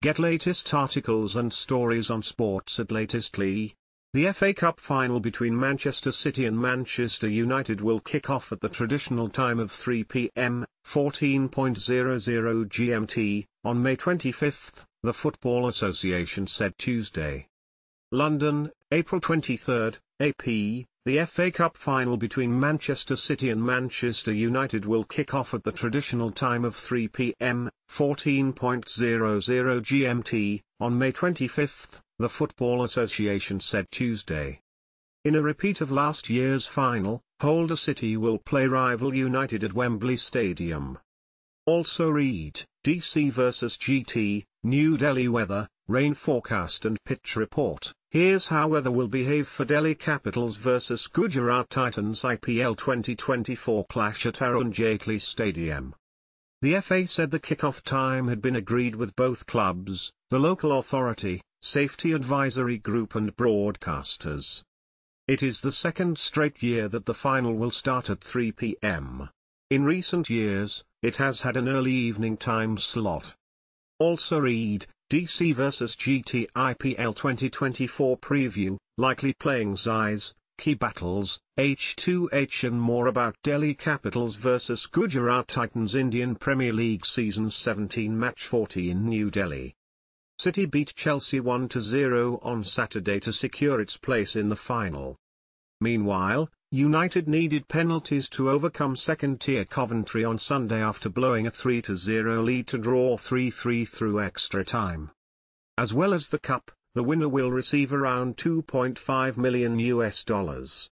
Get latest articles and stories on sports at Latestly. The FA Cup final between Manchester City and Manchester United will kick off at the traditional time of 3 p.m. (14.00 GMT) on May 25, the Football Association said Tuesday. London, April 23, AP. The FA Cup final between Manchester City and Manchester United will kick off at the traditional time of 3 p.m. (14.00 GMT) on May 25, the Football Association said Tuesday. In a repeat of last year's final, holder City will play rival United at Wembley Stadium. Also read, DC vs GT, New Delhi weather, rain forecast and pitch report. Here's how weather will behave for Delhi Capitals vs Gujarat Titans IPL 2024 clash at Arun Jaitley Stadium. The FA said the kickoff time had been agreed with both clubs, the local authority, safety advisory group and broadcasters. It is the second straight year that the final will start at 3 p.m. In recent years, it has had an early evening time slot. Also read, DC vs GT IPL 2024 preview, likely playing size, key battles, H2H and more about Delhi Capitals vs Gujarat Titans Indian Premier League Season 17 Match 40 in New Delhi. City beat Chelsea 1-0 on Saturday to secure its place in the final. Meanwhile, United needed penalties to overcome second-tier Coventry on Sunday after blowing a 3-0 lead to draw 3-3 through extra time. As well as the cup, the winner will receive around $2.5 million.